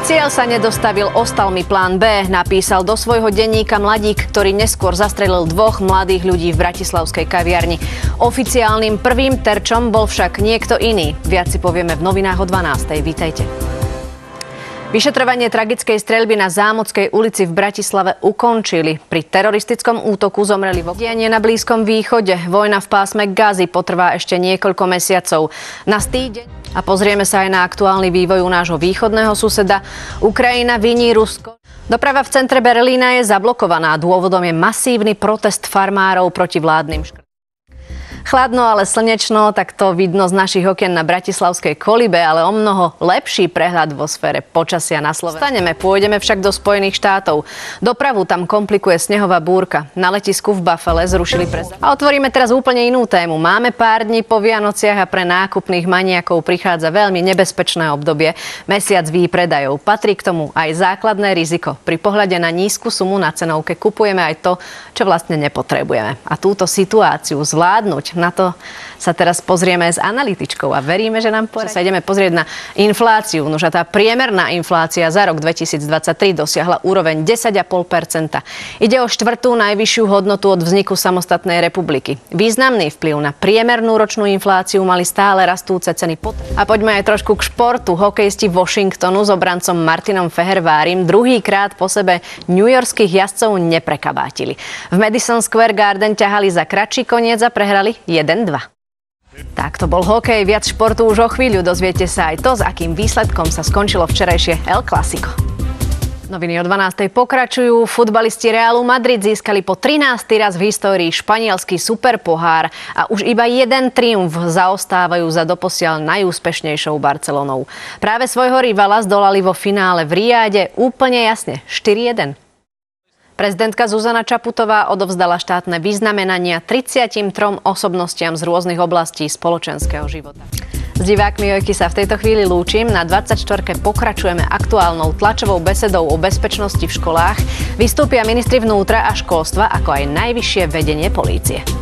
Cieľ sa nedostavil, ostal mi plán B, napísal do svojho denníka mladík, ktorý neskôr zastrelil 2 mladých ľudí v bratislavskej kaviarni. Oficiálnym prvým terčom bol však niekto iný. Viac si povieme v novinách o 12:00. Vítajte. Vyšetrovanie tragickej streľby na Zámockej ulici v Bratislave ukončili. Pri teroristickom útoku zomreli dianie na Blízkom východe. Vojna v pásme Gazy potrvá ešte niekoľko mesiacov. Na týždeň a pozrieme sa aj na aktuálny vývoj u nášho východného suseda. Ukrajina viní Rusko. Doprava v centre Berlína je zablokovaná. Dôvodom je masívny protest farmárov proti vládnym škrtom. Chladno, ale slnečno, tak to vidno z našich okien na bratislavskej Kolibe, ale o mnoho lepší prehľad vo sfére počasia na Slovensku. Pôjdeme však do Spojených štátov. Dopravu tam komplikuje snehová búrka. Na letisku v Buffale zrušili prestup. A otvoríme teraz úplne inú tému. Máme pár dní po Vianociach a pre nákupných maniakov prichádza veľmi nebezpečné obdobie. Mesiac výpredajov. Patrí k tomu aj základné riziko. Pri pohľade na nízku sumu na cenovke kupujeme aj to, čo vlastne nepotrebujeme. A túto situáciu zvládnuť, na to sa teraz pozrieme s analytičkou a veríme, že nám poradí. Sa ideme pozrieť na infláciu. Nož a tá priemerná inflácia za rok 2023 dosiahla úroveň 10,5%. Ide o 4. najvyššiu hodnotu od vzniku samostatnej republiky. Významný vplyv na priemernú ročnú infláciu mali stále rastúce ceny potravín. A poďme aj trošku k športu. Hokejisti Washingtonu s obrancom Martinom Fehervárim druhýkrát po sebe newyorských jazdcov neprekabátili. V Madison Square Garden ťahali za kratší koniec a prehrali 1-2. Tak to bol hokej, viac športu už o chvíľu. Dozviete sa aj to, s akým výsledkom sa skončilo včerajšie El Clásico. Noviny o 12:00 pokračujú. Futbalisti Realu Madrid získali po 13. raz v histórii španielsky superpohár a už iba jeden triumf zaostávajú za doposiaľ najúspešnejšou Barcelonou. Práve svojho rivala zdolali vo finále v Riade úplne jasne 4-1. Prezidentka Zuzana Čaputová odovzdala štátne vyznamenania 33 osobnostiam z rôznych oblastí spoločenského života. S divákmi Jojky sa v tejto chvíli lúčim. Na 24. pokračujeme aktuálnou tlačovou besedou o bezpečnosti v školách. Vystúpia ministri vnútra a školstva, ako aj najvyššie vedenie polície.